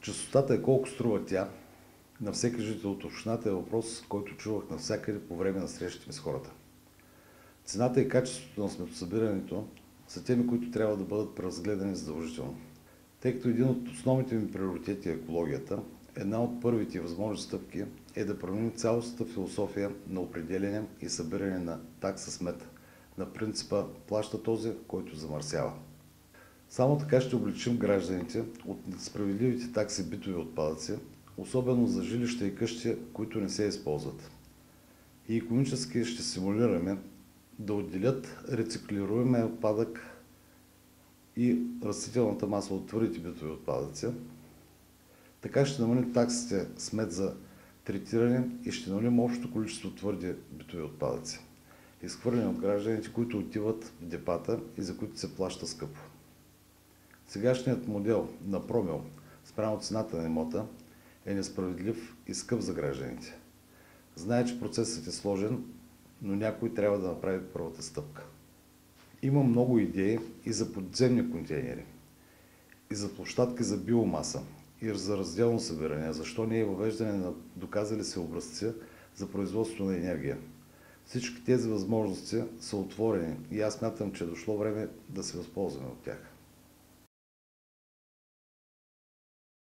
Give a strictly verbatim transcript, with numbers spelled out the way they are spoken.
Честотата е колко струва тя на всеки жител от общината е въпрос, който чувах навсякъде по време на срещите ми с хората. Цената и качеството на сметосъбирането са теми, които трябва да бъдат преразгледани задължително. Тъй като един от основните ми приоритети е екологията, една от първите възможни стъпки е да променим цялостната философия на определение и събиране на такса смет, на принципа плаща този, който замърсява. Само така ще облегчим гражданите от несправедливите такси битови отпадъци, особено за жилища и къщи, които не се използват. И икономически ще стимулираме да отделят рециклируемия отпадък и растителната маса от твърдите битови отпадъци. Така ще намалим таксите смет за третиране и ще намалим общото количество твърди битови отпадъци, изхвърлени от гражданите, които отиват в депата и за които се плаща скъпо. Сегашният модел на промил спрямо цената на имота е несправедлив и скъп за гражданите. Знае, че процесът е сложен, но някой трябва да направи първата стъпка. Има много идеи и за подземни контейнери, и за площадки за биомаса, и за разделно събиране, защо не е въвеждане на доказали се образци за производство на енергия. Всички тези възможности са отворени и аз смятам, че е дошло време да се възползваме от тях.